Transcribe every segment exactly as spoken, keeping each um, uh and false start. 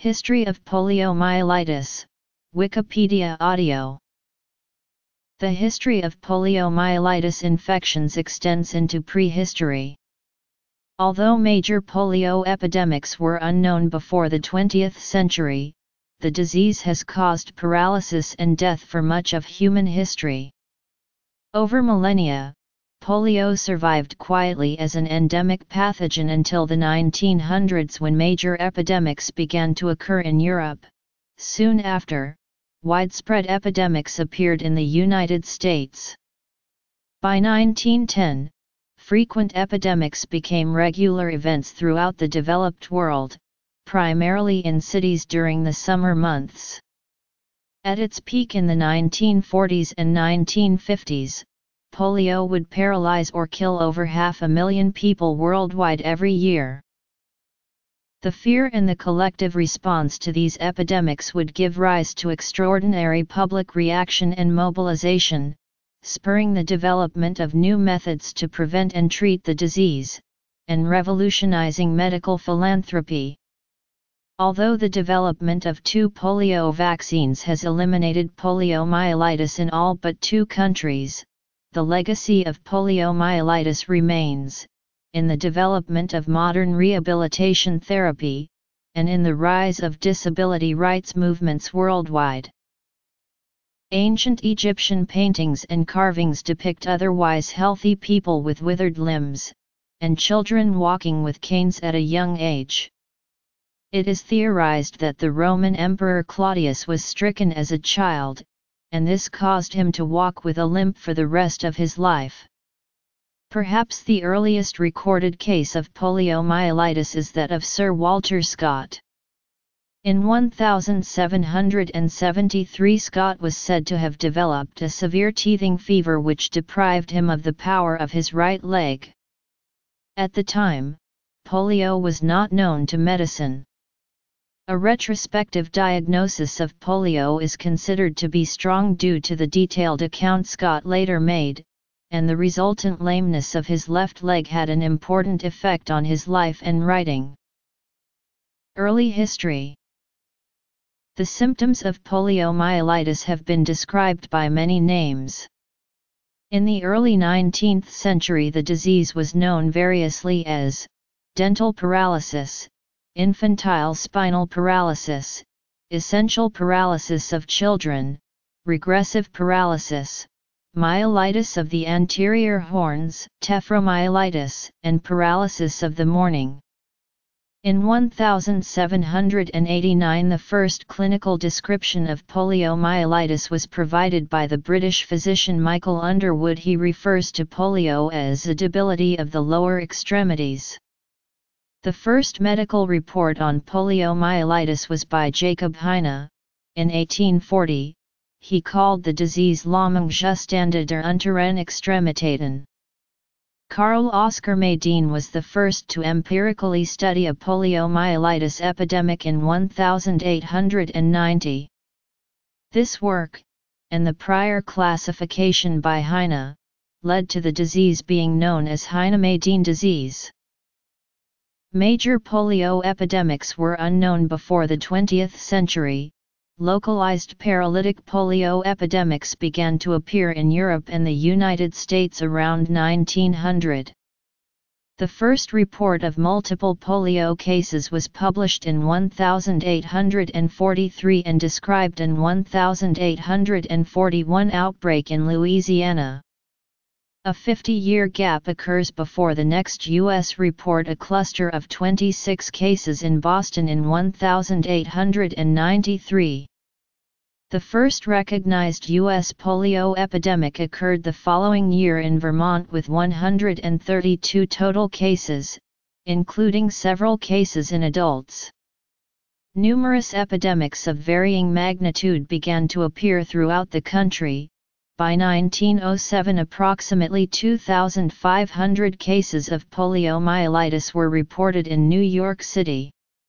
History of poliomyelitis, Wikipedia audio. The history of poliomyelitis infections extends into prehistory. Although major polio epidemics were unknown before the twentieth century, the disease has caused paralysis and death for much of human history. Over millennia, polio survived quietly as an endemic pathogen until the nineteen hundreds, when major epidemics began to occur in Europe. Soon after, widespread epidemics appeared in the United States. By nineteen ten, frequent epidemics became regular events throughout the developed world, primarily in cities during the summer months. At its peak in the nineteen forties and nineteen fifties, polio would paralyze or kill over half a million people worldwide every year. The fear and the collective response to these epidemics would give rise to extraordinary public reaction and mobilization, spurring the development of new methods to prevent and treat the disease, and revolutionizing medical philanthropy. Although the development of two polio vaccines has eliminated poliomyelitis in all but two countries, the legacy of poliomyelitis remains, in the development of modern rehabilitation therapy, and in the rise of disability rights movements worldwide. Ancient Egyptian paintings and carvings depict otherwise healthy people with withered limbs, and children walking with canes at a young age. It is theorized that the Roman Emperor Claudius was stricken as a child, and this caused him to walk with a limp for the rest of his life. Perhaps the earliest recorded case of poliomyelitis is that of Sir Walter Scott. In seventeen seventy-three, Scott was said to have developed a severe teething fever which deprived him of the power of his right leg. At the time, polio was not known to medicine. A retrospective diagnosis of polio is considered to be strong due to the detailed account Scott later made, and the resultant lameness of his left leg had an important effect on his life and writing. Early history. The symptoms of poliomyelitis have been described by many names. In the early nineteenth century, the disease was known variously as dental paralysis, infantile spinal paralysis, essential paralysis of children, regressive paralysis, myelitis of the anterior horns, tephromyelitis, and paralysis of the morning. In seventeen eighty-nine, the first clinical description of poliomyelitis was provided by the British physician Michael Underwood. He refers to polio as a debility of the lower extremities. The first medical report on poliomyelitis was by Jacob Heine. In eighteen forty, he called the disease Lahmungsstande der unteren Extremitäten. Karl Oskar Mayden was the first to empirically study a poliomyelitis epidemic in eighteen ninety. This work, and the prior classification by Heine, led to the disease being known as Heine-Mayden disease. Major polio epidemics were unknown before the twentieth century. Localized paralytic polio epidemics began to appear in Europe and the United States around nineteen hundred. The first report of multiple polio cases was published in eighteen forty-three and described an eighteen forty-one outbreak in Louisiana. A fifty-year gap occurs before the next U S report, a cluster of twenty-six cases in Boston in eighteen ninety-three. The first recognized U S polio epidemic occurred the following year in Vermont with one hundred thirty-two total cases, including several cases in adults. Numerous epidemics of varying magnitude began to appear throughout the country. By nineteen oh seven, approximately two thousand five hundred cases of poliomyelitis were reported in New York City.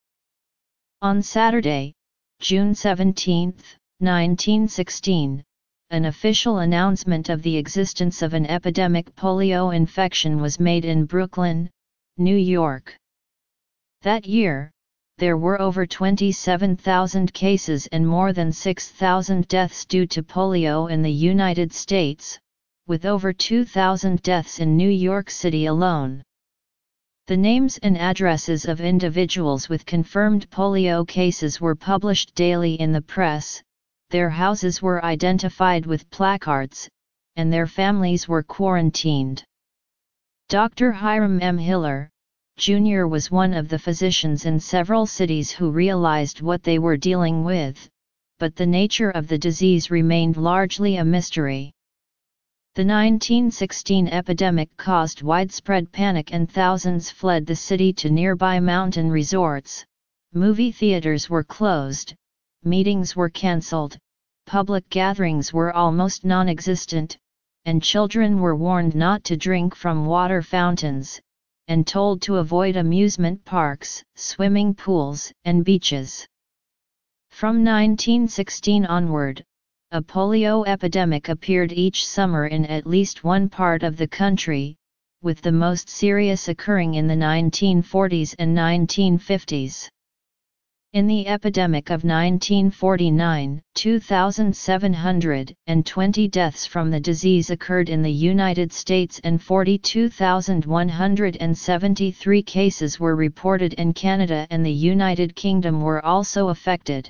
On Saturday, June seventeenth, nineteen sixteen, an official announcement of the existence of an epidemic polio infection was made in Brooklyn, New York. That year, there were over twenty-seven thousand cases and more than six thousand deaths due to polio in the United States, with over two thousand deaths in New York City alone. The names and addresses of individuals with confirmed polio cases were published daily in the press, their houses were identified with placards, and their families were quarantined. Doctor Hiram M. Hiller, Junior was one of the physicians in several cities who realized what they were dealing with, but the nature of the disease remained largely a mystery. The nineteen sixteen epidemic caused widespread panic and thousands fled the city to nearby mountain resorts, movie theaters were closed, meetings were cancelled, public gatherings were almost non-existent, and children were warned not to drink from water fountains, and told to avoid amusement parks, swimming pools, and beaches. From nineteen sixteen onward, a polio epidemic appeared each summer in at least one part of the country, with the most serious occurring in the nineteen forties and nineteen fifties. In the epidemic of nineteen forty-nine, two thousand seven hundred twenty deaths from the disease occurred in the United States and forty-two thousand one hundred seventy-three cases were reported in Canada, and the United Kingdom were also affected.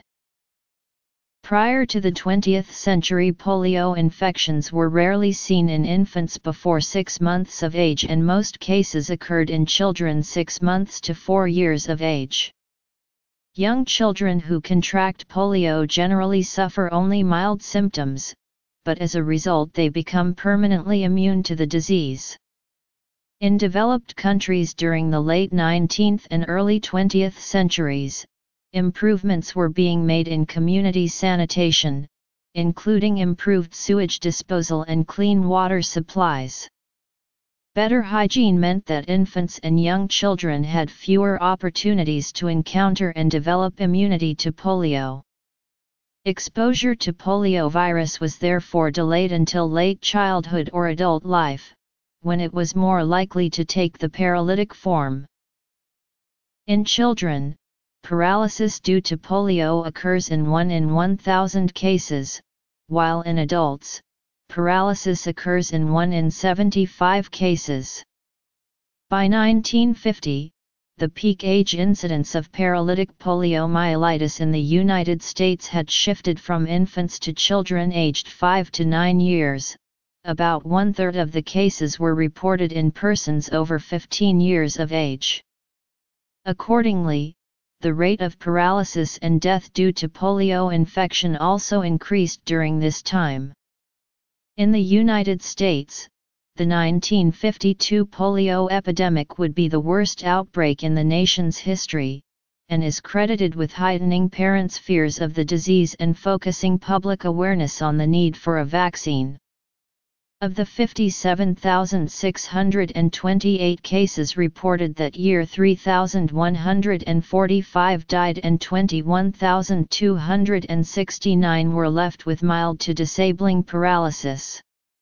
Prior to the twentieth century, polio infections were rarely seen in infants before six months of age, and most cases occurred in children six months to four years of age. Young children who contract polio generally suffer only mild symptoms, but as a result they become permanently immune to the disease. In developed countries during the late nineteenth and early twentieth centuries, improvements were being made in community sanitation, including improved sewage disposal and clean water supplies. Better hygiene meant that infants and young children had fewer opportunities to encounter and develop immunity to polio. Exposure to poliovirus was therefore delayed until late childhood or adult life, when it was more likely to take the paralytic form. In children, paralysis due to polio occurs in one in one thousand cases, while in adults, paralysis occurs in one in seventy-five cases. By nineteen fifty, the peak age incidence of paralytic poliomyelitis in the United States had shifted from infants to children aged five to nine years. About one-third of the cases were reported in persons over fifteen years of age. Accordingly, the rate of paralysis and death due to polio infection also increased during this time. In the United States, the nineteen fifty-two polio epidemic would be the worst outbreak in the nation's history, and is credited with heightening parents' fears of the disease and focusing public awareness on the need for a vaccine. Of the fifty-seven thousand six hundred twenty-eight cases reported that year, three thousand one hundred forty-five died and twenty-one thousand two hundred sixty-nine were left with mild to disabling paralysis.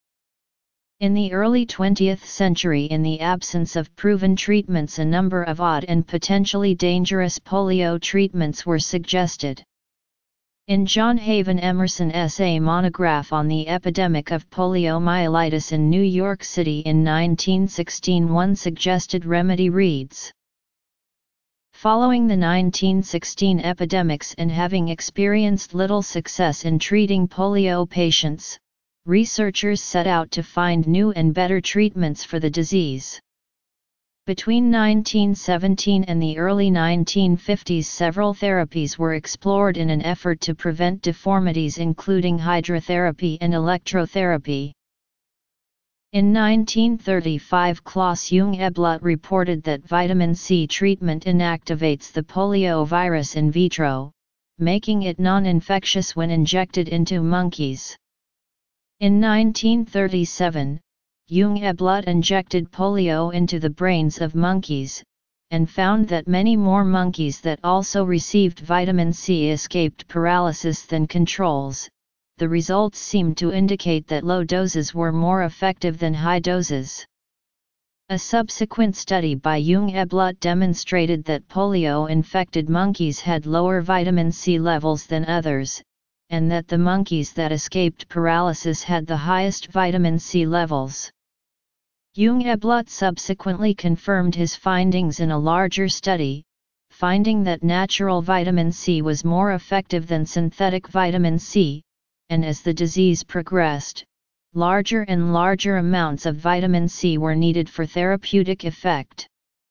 In the early twentieth century, in the absence of proven treatments, a number of odd and potentially dangerous polio treatments were suggested. In John Haven Emerson's A monograph on the epidemic of poliomyelitis in New York City in nineteen sixteen, one suggested remedy reads: following the nineteen sixteen epidemics and having experienced little success in treating polio patients, researchers set out to find new and better treatments for the disease. Between nineteen seventeen and the early nineteen fifties, several therapies were explored in an effort to prevent deformities, including hydrotherapy and electrotherapy. In nineteen thirty-five, Klaus Jung-Eblut reported that vitamin C treatment inactivates the poliovirus in vitro, making it non-infectious when injected into monkeys. In nineteen thirty-seven, Jung-Eblut injected polio into the brains of monkeys, and found that many more monkeys that also received vitamin C escaped paralysis than controls. The results seemed to indicate that low doses were more effective than high doses. A subsequent study by Jung Eblut demonstrated that polio-infected monkeys had lower vitamin C levels than others, and that the monkeys that escaped paralysis had the highest vitamin C levels. Jung Eblut subsequently confirmed his findings in a larger study, finding that natural vitamin C was more effective than synthetic vitamin C, and as the disease progressed, larger and larger amounts of vitamin C were needed for therapeutic effect.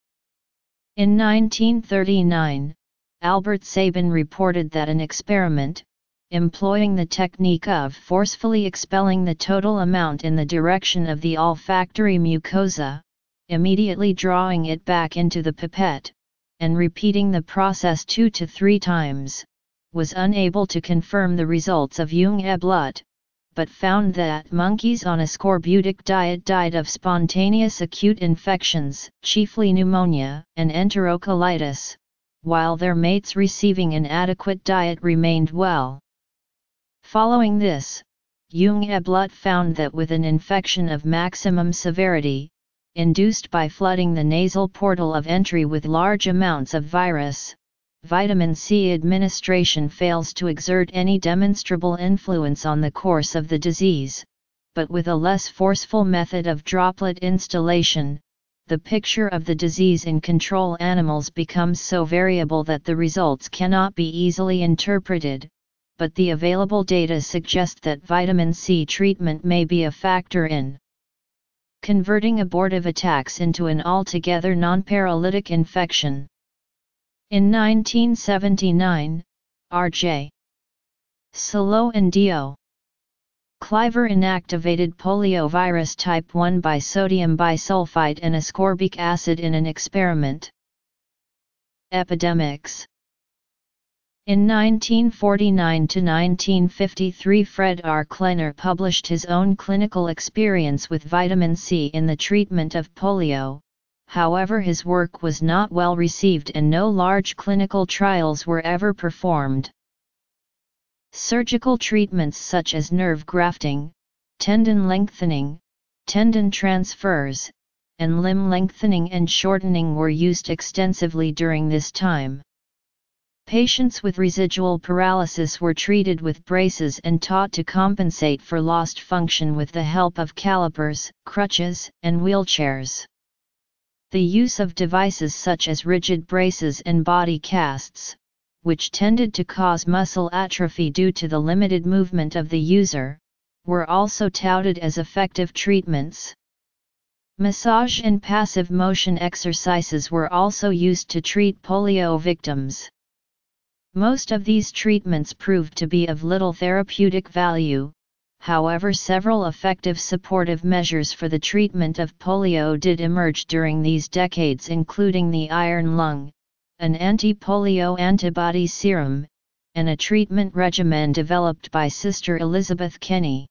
In nineteen thirty-nine, Albert Sabin reported that an experiment, employing the technique of forcefully expelling the total amount in the direction of the olfactory mucosa, immediately drawing it back into the pipette, and repeating the process two to three times, was unable to confirm the results of Jung Eblut, but found that monkeys on a scorbutic diet died of spontaneous acute infections, chiefly pneumonia and enterocolitis, while their mates receiving an adequate diet remained well. Following this, Jung Eblut found that with an infection of maximum severity, induced by flooding the nasal portal of entry with large amounts of virus, vitamin C administration fails to exert any demonstrable influence on the course of the disease, but with a less forceful method of droplet instillation, the picture of the disease in control animals becomes so variable that the results cannot be easily interpreted, but the available data suggest that vitamin C treatment may be a factor in converting abortive attacks into an altogether non-paralytic infection. In nineteen seventy-nine, R J Salo and D O Cliver inactivated poliovirus type one by sodium bisulfite and ascorbic acid in an experiment. Epidemics. In nineteen forty-nine to nineteen fifty-three, Fred R. Klenner published his own clinical experience with vitamin C in the treatment of polio. However, his work was not well received and no large clinical trials were ever performed. Surgical treatments such as nerve grafting, tendon lengthening, tendon transfers, and limb lengthening and shortening were used extensively during this time. Patients with residual paralysis were treated with braces and taught to compensate for lost function with the help of calipers, crutches, and wheelchairs. The use of devices such as rigid braces and body casts, which tended to cause muscle atrophy due to the limited movement of the user, were also touted as effective treatments. Massage and passive motion exercises were also used to treat polio victims. Most of these treatments proved to be of little therapeutic value. However, several effective supportive measures for the treatment of polio did emerge during these decades, including the iron lung, an anti-polio antibody serum, and a treatment regimen developed by Sister Elizabeth Kenny.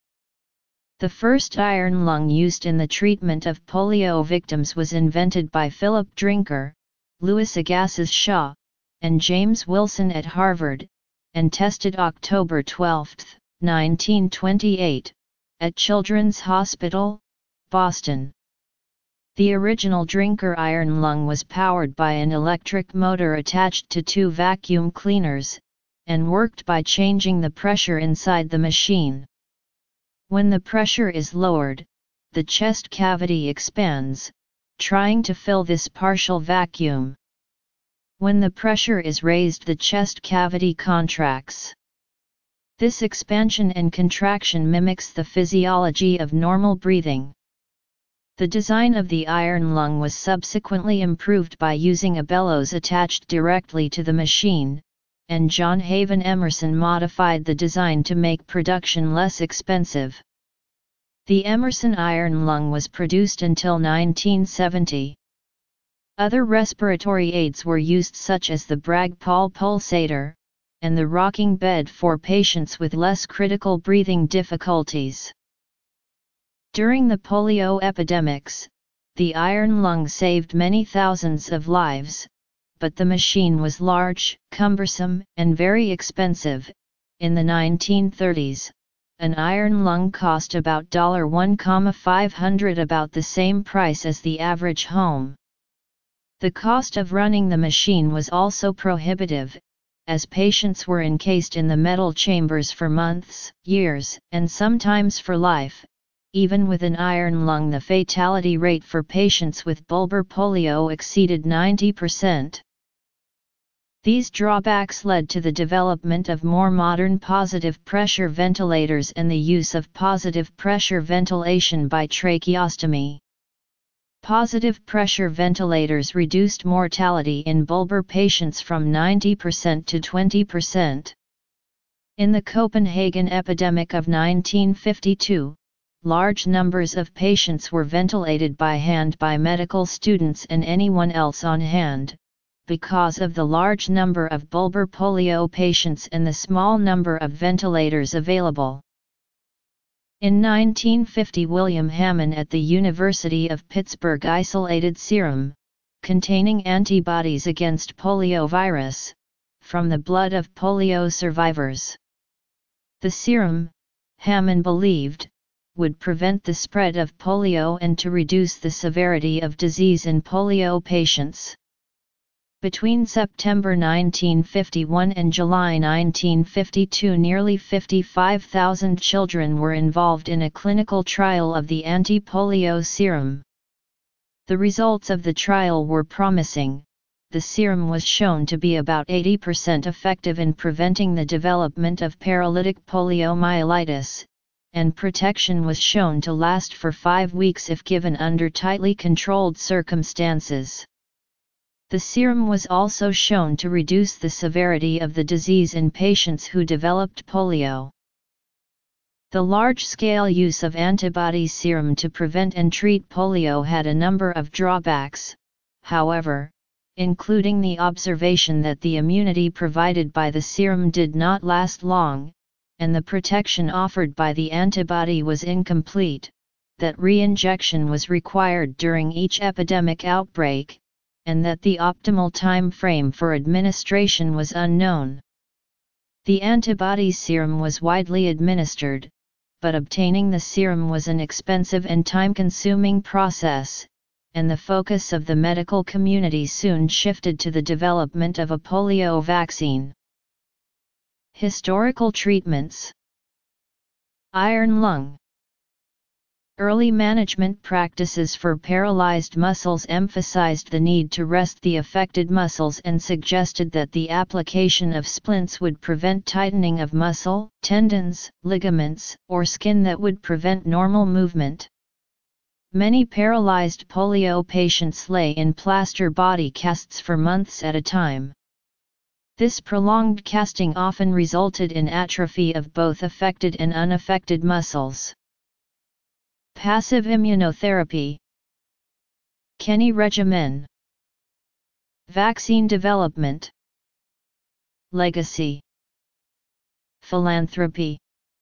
The first iron lung used in the treatment of polio victims was invented by Philip Drinker, Louis Agassiz Shaw, and James Wilson at Harvard, and tested October twelfth, nineteen twenty-eight, at Children's Hospital, Boston. The original Drinker iron lung was powered by an electric motor attached to two vacuum cleaners, and worked by changing the pressure inside the machine. When the pressure is lowered, the chest cavity expands, trying to fill this partial vacuum. When the pressure is raised, the chest cavity contracts. This expansion and contraction mimics the physiology of normal breathing. The design of the iron lung was subsequently improved by using a bellows attached directly to the machine, and John Haven Emerson modified the design to make production less expensive. The Emerson iron lung was produced until nineteen seventy. Other respiratory aids were used, such as the Bragg-Paul pulsator, and the rocking bed for patients with less critical breathing difficulties. During the polio epidemics, the iron lung saved many thousands of lives, but the machine was large, cumbersome, and very expensive. In the nineteen thirties, an iron lung cost about one thousand five hundred dollars, about the same price as the average home. The cost of running the machine was also prohibitive, as patients were encased in the metal chambers for months, years, and sometimes for life. Even with an iron lung, the fatality rate for patients with bulbar polio exceeded ninety percent. These drawbacks led to the development of more modern positive pressure ventilators and the use of positive pressure ventilation by tracheostomy. Positive pressure ventilators reduced mortality in bulbar patients from ninety percent to twenty percent. In the Copenhagen epidemic of nineteen fifty-two, large numbers of patients were ventilated by hand by medical students and anyone else on hand, because of the large number of bulbar polio patients and the small number of ventilators available. In nineteen fifty, William Hammond at the University of Pittsburgh isolated serum, containing antibodies against poliovirus, from the blood of polio survivors. The serum, Hammond believed, would prevent the spread of polio and to reduce the severity of disease in polio patients. Between September nineteen fifty-one and July nineteen fifty-two, nearly fifty-five thousand children were involved in a clinical trial of the anti-polio serum. The results of the trial were promising. The serum was shown to be about eighty percent effective in preventing the development of paralytic poliomyelitis, and protection was shown to last for five weeks if given under tightly controlled circumstances. The serum was also shown to reduce the severity of the disease in patients who developed polio. The large-scale use of antibody serum to prevent and treat polio had a number of drawbacks, however, including the observation that the immunity provided by the serum did not last long, and the protection offered by the antibody was incomplete, that re-injection was required during each epidemic outbreak, and that the optimal time frame for administration was unknown. The antibody serum was widely administered, but obtaining the serum was an expensive and time-consuming process, and the focus of the medical community soon shifted to the development of a polio vaccine. Historical treatments. Iron lung. Early management practices for paralyzed muscles emphasized the need to rest the affected muscles and suggested that the application of splints would prevent tightening of muscle, tendons, ligaments, or skin that would prevent normal movement. Many paralyzed polio patients lay in plaster body casts for months at a time. This prolonged casting often resulted in atrophy of both affected and unaffected muscles. Passive immunotherapy. Kenny regimen. Vaccine development. Legacy. Philanthropy.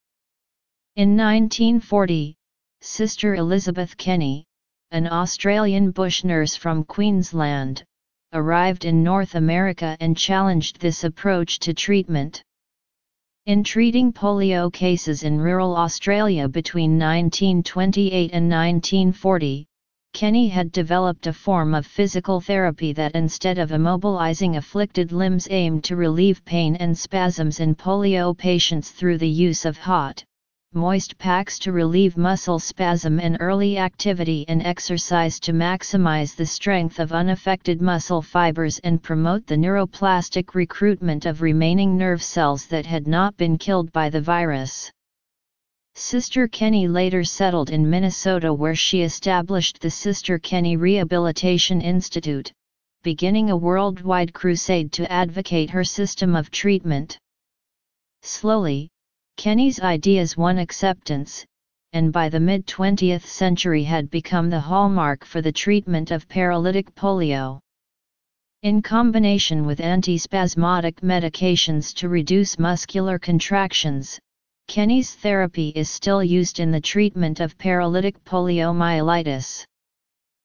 In nineteen forty, Sister Elizabeth Kenny, an Australian bush nurse from Queensland, arrived in North America and challenged this approach to treatment. In treating polio cases in rural Australia between nineteen twenty-eight and nineteen forty, Kenny had developed a form of physical therapy that, instead of immobilizing afflicted limbs, aimed to relieve pain and spasms in polio patients through the use of hot, moist packs to relieve muscle spasm and early activity and exercise to maximize the strength of unaffected muscle fibers and promote the neuroplastic recruitment of remaining nerve cells that had not been killed by the virus. Sister Kenny later settled in Minnesota, where she established the Sister Kenny Rehabilitation Institute, beginning a worldwide crusade to advocate her system of treatment. Slowly, Kenny's ideas won acceptance, and by the mid-twentieth century had become the hallmark for the treatment of paralytic polio. In combination with antispasmodic medications to reduce muscular contractions, Kenny's therapy is still used in the treatment of paralytic poliomyelitis.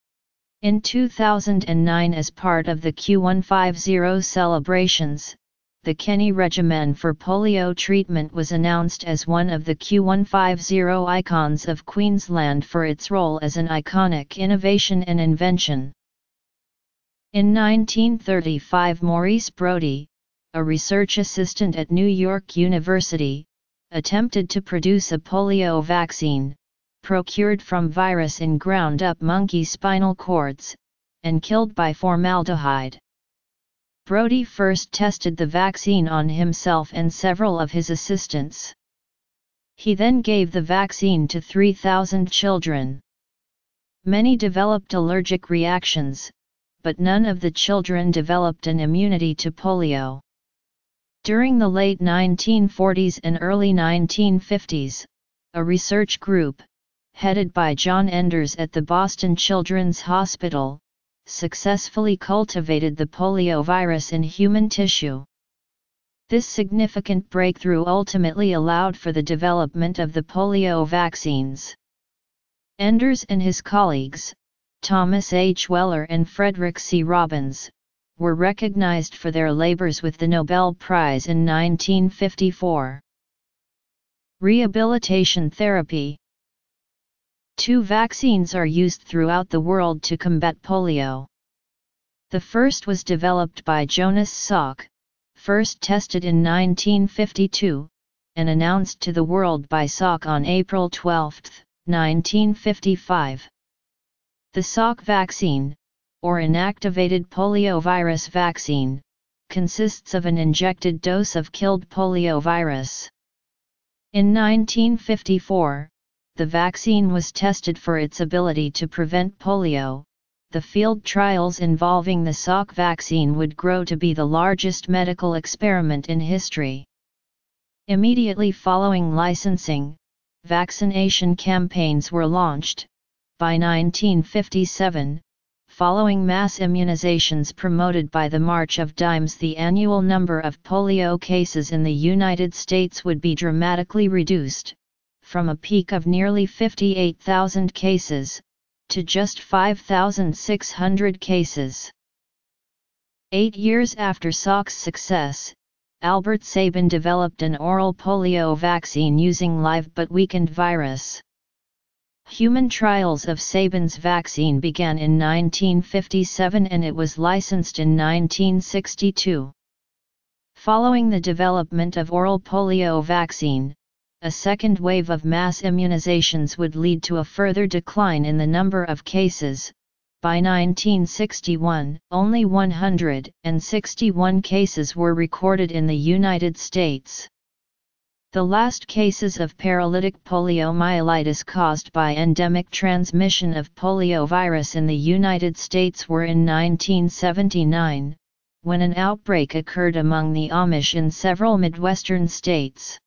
In two thousand nine, as part of the Q one fifty celebrations, the Kenny regimen for polio treatment was announced as one of the Q one fifty icons of Queensland for its role as an iconic innovation and invention. In nineteen thirty-five, Maurice Brodie, a research assistant at New York University, attempted to produce a polio vaccine, procured from virus in ground-up monkey spinal cords, and killed by formaldehyde. Brodie first tested the vaccine on himself and several of his assistants. He then gave the vaccine to three thousand children. Many developed allergic reactions, but none of the children developed an immunity to polio. During the late nineteen forties and early nineteen fifties, a research group, headed by John Enders at the Boston Children's Hospital, successfully cultivated the polio virus in human tissue. This significant breakthrough ultimately allowed for the development of the polio vaccines. Enders and his colleagues, Thomas H. Weller and Frederick C. Robbins, were recognized for their labors with the Nobel Prize in nineteen fifty-four. Rehabilitation therapy. Two vaccines are used throughout the world to combat polio. The first was developed by Jonas Salk, first tested in nineteen fifty-two, and announced to the world by Salk on April twelfth, nineteen fifty-five. The Salk vaccine, or inactivated poliovirus vaccine, consists of an injected dose of killed poliovirus. In nineteen fifty-four, the vaccine was tested for its ability to prevent polio. The field trials involving the Salk vaccine would grow to be the largest medical experiment in history. Immediately following licensing, vaccination campaigns were launched. By nineteen fifty-seven, following mass immunizations promoted by the March of Dimes, the annual number of polio cases in the United States would be dramatically reduced, from a peak of nearly fifty-eight thousand cases, to just five thousand six hundred cases. Eight years after Salk's success, Albert Sabin developed an oral polio vaccine using live but weakened virus. Human trials of Sabin's vaccine began in nineteen fifty-seven and it was licensed in nineteen sixty-two. Following the development of oral polio vaccine, a second wave of mass immunizations would lead to a further decline in the number of cases. By nineteen sixty-one, only one hundred sixty-one cases were recorded in the United States. The last cases of paralytic poliomyelitis caused by endemic transmission of poliovirus in the United States were in nineteen seventy-nine, when an outbreak occurred among the Amish in several Midwestern states.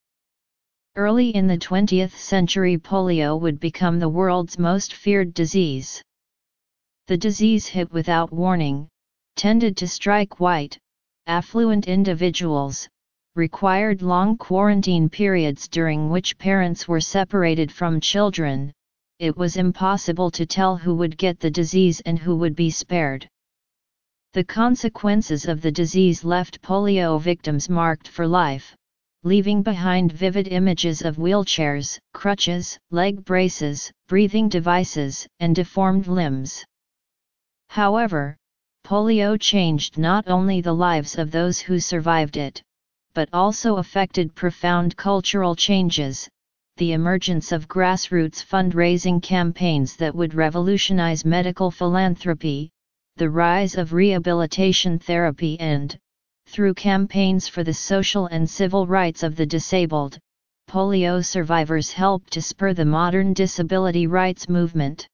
Early in the twentieth century, polio would become the world's most feared disease. The disease hit without warning, tended to strike white, affluent individuals, required long quarantine periods during which parents were separated from children. It was impossible to tell who would get the disease and who would be spared. The consequences of the disease left polio victims marked for life, leaving behind vivid images of wheelchairs, crutches, leg braces, breathing devices, and deformed limbs. However, polio changed not only the lives of those who survived it, but also affected profound cultural changes, the emergence of grassroots fundraising campaigns that would revolutionize medical philanthropy, the rise of rehabilitation therapy and, through campaigns for the social and civil rights of the disabled, polio survivors helped to spur the modern disability rights movement.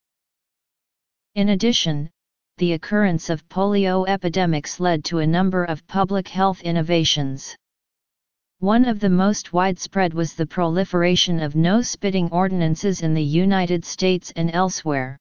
In addition, the occurrence of polio epidemics led to a number of public health innovations. One of the most widespread was the proliferation of no-spitting ordinances in the United States and elsewhere.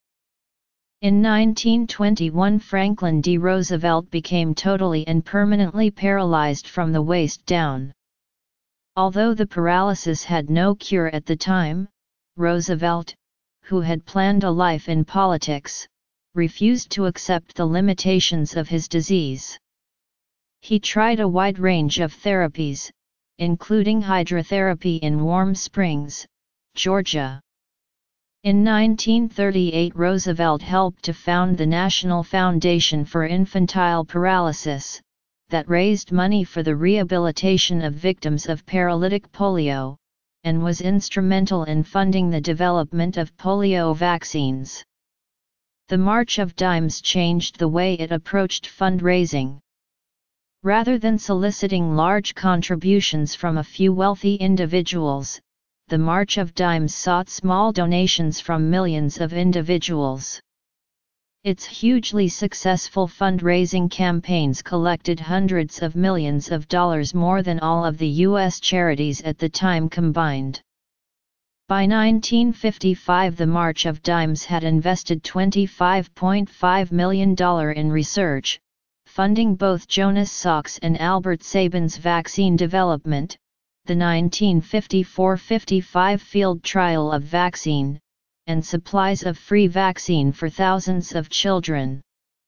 In nineteen twenty-one, Franklin D. Roosevelt became totally and permanently paralyzed from the waist down. Although the paralysis had no cure at the time, Roosevelt, who had planned a life in politics, refused to accept the limitations of his disease. He tried a wide range of therapies, including hydrotherapy in Warm Springs, Georgia. In nineteen thirty-eight, Roosevelt helped to found the National Foundation for Infantile Paralysis, that raised money for the rehabilitation of victims of paralytic polio, and was instrumental in funding the development of polio vaccines. The March of Dimes changed the way it approached fundraising. Rather than soliciting large contributions from a few wealthy individuals, the March of Dimes sought small donations from millions of individuals. Its hugely successful fundraising campaigns collected hundreds of millions of dollars, more than all of the U S charities at the time combined. By nineteen fifty-five, the March of Dimes had invested twenty-five point five million dollars in research, funding both Jonas Salk's and Albert Sabin's vaccine development, the nineteen fifty-four fifty-five field trial of vaccine, and supplies of free vaccine for thousands of children.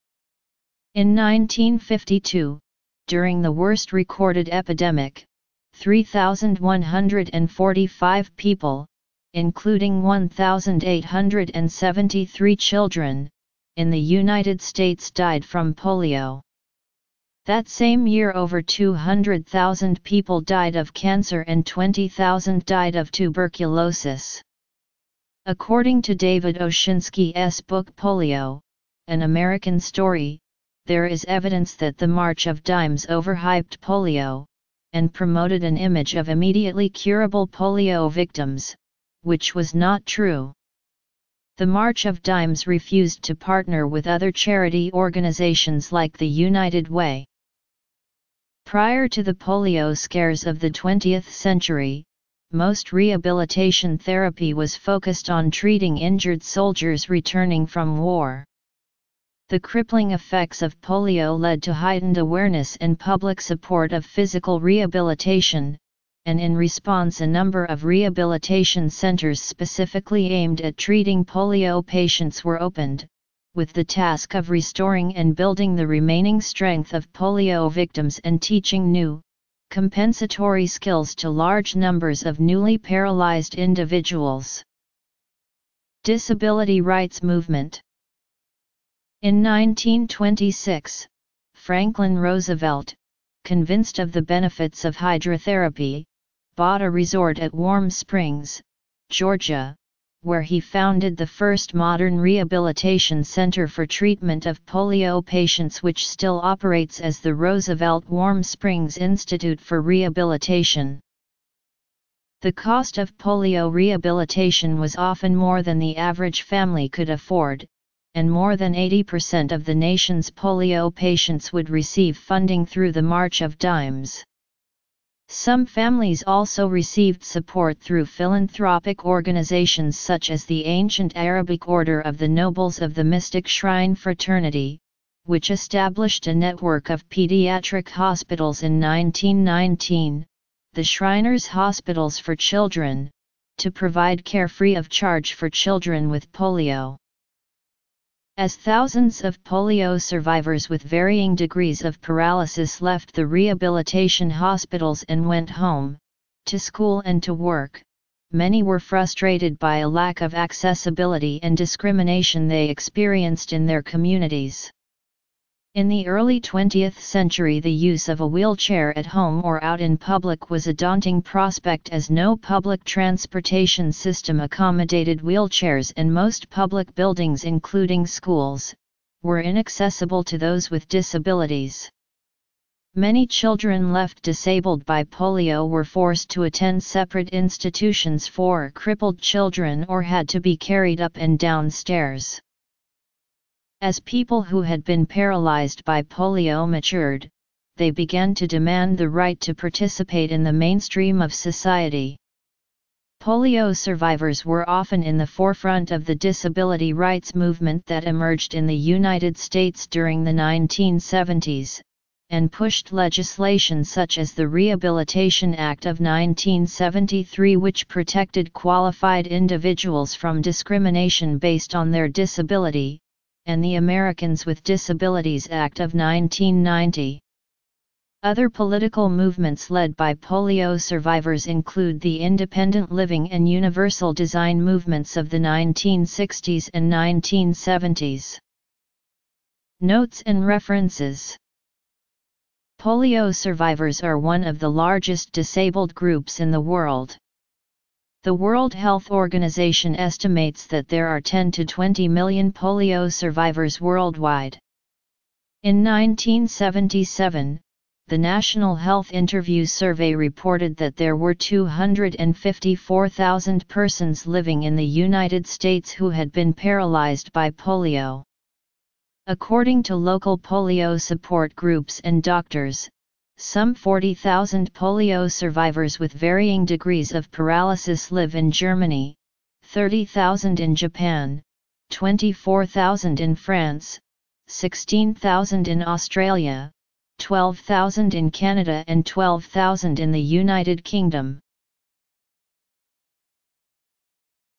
In nineteen fifty-two, during the worst recorded epidemic, three thousand one hundred forty-five people, including one thousand eight hundred seventy-three children, in the United States died from polio. That same year, over two hundred thousand people died of cancer and twenty thousand died of tuberculosis. According to David Oshinsky's book Polio, An American Story, there is evidence that the March of Dimes overhyped polio, and promoted an image of immediately curable polio victims, which was not true. The March of Dimes refused to partner with other charity organizations like the United Way. Prior to the polio scares of the twentieth century, most rehabilitation therapy was focused on treating injured soldiers returning from war. The crippling effects of polio led to heightened awareness and public support of physical rehabilitation, and in response a number of rehabilitation centers specifically aimed at treating polio patients were opened, with the task of restoring and building the remaining strength of polio victims and teaching new, compensatory skills to large numbers of newly paralyzed individuals. Disability rights movement. In nineteen twenty-six, Franklin Roosevelt, convinced of the benefits of hydrotherapy, bought a resort at Warm Springs, Georgia, where he founded the first modern rehabilitation center for treatment of polio patients, which still operates as the Roosevelt Warm Springs Institute for Rehabilitation. The cost of polio rehabilitation was often more than the average family could afford, and more than eighty percent of the nation's polio patients would receive funding through the March of Dimes. Some families also received support through philanthropic organizations such as the ancient Arabic Order of the Nobles of the Mystic Shrine Fraternity, which established a network of pediatric hospitals in nineteen nineteen, the Shriners Hospitals for Children, to provide care free of charge for children with polio. As thousands of polio survivors with varying degrees of paralysis left the rehabilitation hospitals and went home, to school and to work, many were frustrated by a lack of accessibility and discrimination they experienced in their communities. In the early twentieth century, the use of a wheelchair at home or out in public was a daunting prospect, as no public transportation system accommodated wheelchairs and most public buildings, including schools, were inaccessible to those with disabilities. Many children left disabled by polio were forced to attend separate institutions for crippled children or had to be carried up and down stairs. As people who had been paralyzed by polio matured, they began to demand the right to participate in the mainstream of society. Polio survivors were often in the forefront of the disability rights movement that emerged in the United States during the nineteen seventies, and pushed legislation such as the Rehabilitation Act of nineteen seventy-three, which protected qualified individuals from discrimination based on their disability, and the Americans with Disabilities Act of nineteen ninety. Other political movements led by polio survivors include the independent living and universal design movements of the nineteen sixties and nineteen seventies. Notes and references. Polio survivors are one of the largest disabled groups in the world. The World Health Organization estimates that there are ten to twenty million polio survivors worldwide. In nineteen seventy-seven, the National Health Interview Survey reported that there were two hundred fifty-four thousand persons living in the United States who had been paralyzed by polio. According to local polio support groups and doctors, some forty thousand polio survivors with varying degrees of paralysis live in Germany, thirty thousand in Japan, twenty-four thousand in France, sixteen thousand in Australia, twelve thousand in Canada and twelve thousand in the United Kingdom.